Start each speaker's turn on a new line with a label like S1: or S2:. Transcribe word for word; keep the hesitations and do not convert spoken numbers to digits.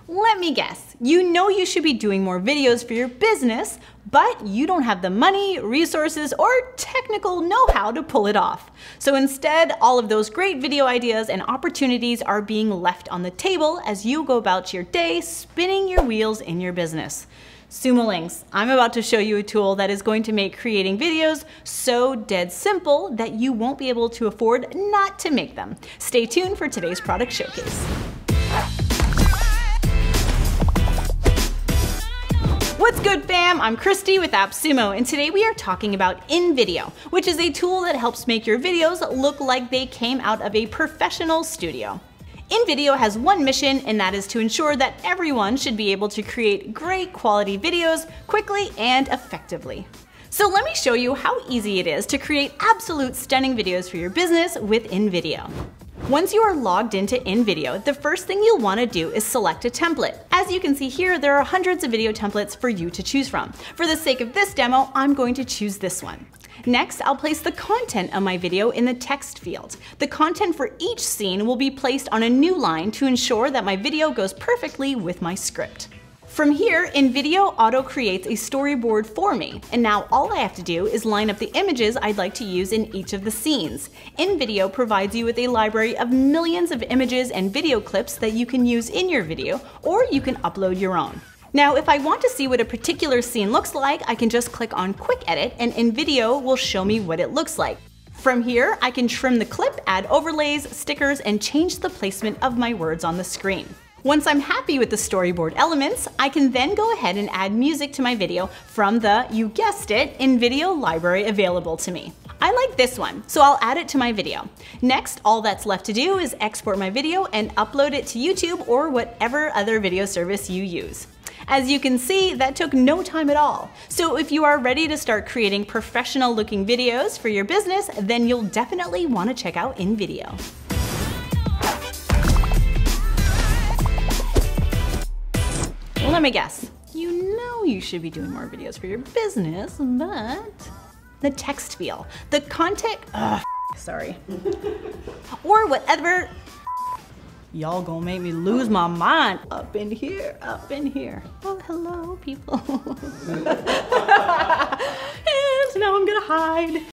S1: Let me guess, you know you should be doing more videos for your business, but you don't have the money, resources, or technical know-how to pull it off. So instead, all of those great video ideas and opportunities are being left on the table as you go about your day spinning your wheels in your business. Sumolings, I'm about to show you a tool that is going to make creating videos so dead simple that you won't be able to afford not to make them. Stay tuned for today's product showcase. What's good, fam? I'm Christy with AppSumo, and today we are talking about InVideo, which is a tool that helps make your videos look like they came out of a professional studio. InVideo has one mission, and that is to ensure that everyone should be able to create great quality videos quickly and effectively. So let me show you how easy it is to create absolute stunning videos for your business with InVideo. Once you are logged into InVideo, the first thing you'll want to do is select a template. As you can see here, there are hundreds of video templates for you to choose from. For the sake of this demo, I'm going to choose this one. Next, I'll place the content of my video in the text field. The content for each scene will be placed on a new line to ensure that my video goes perfectly with my script. From here, InVideo auto creates a storyboard for me, and now all I have to do is line up the images I'd like to use in each of the scenes. InVideo provides you with a library of millions of images and video clips that you can use in your video, or you can upload your own. Now, if I want to see what a particular scene looks like, I can just click on Quick Edit, and InVideo will show me what it looks like. From here, I can trim the clip, add overlays, stickers, and change the placement of my words on the screen. Once I'm happy with the storyboard elements, I can then go ahead and add music to my video from the, you guessed it, InVideo library available to me. I like this one, so I'll add it to my video. Next, all that's left to do is export my video and upload it to YouTube or whatever other video service you use. As you can see, that took no time at all. So if you are ready to start creating professional looking videos for your business, then you'll definitely want to check out InVideo. Let me guess, you know you should be doing more videos for your business, but the text field, the content, ugh, sorry, or whatever, y'all gonna make me lose my mind up in here, up in here. Oh, hello, people. And now I'm gonna hide.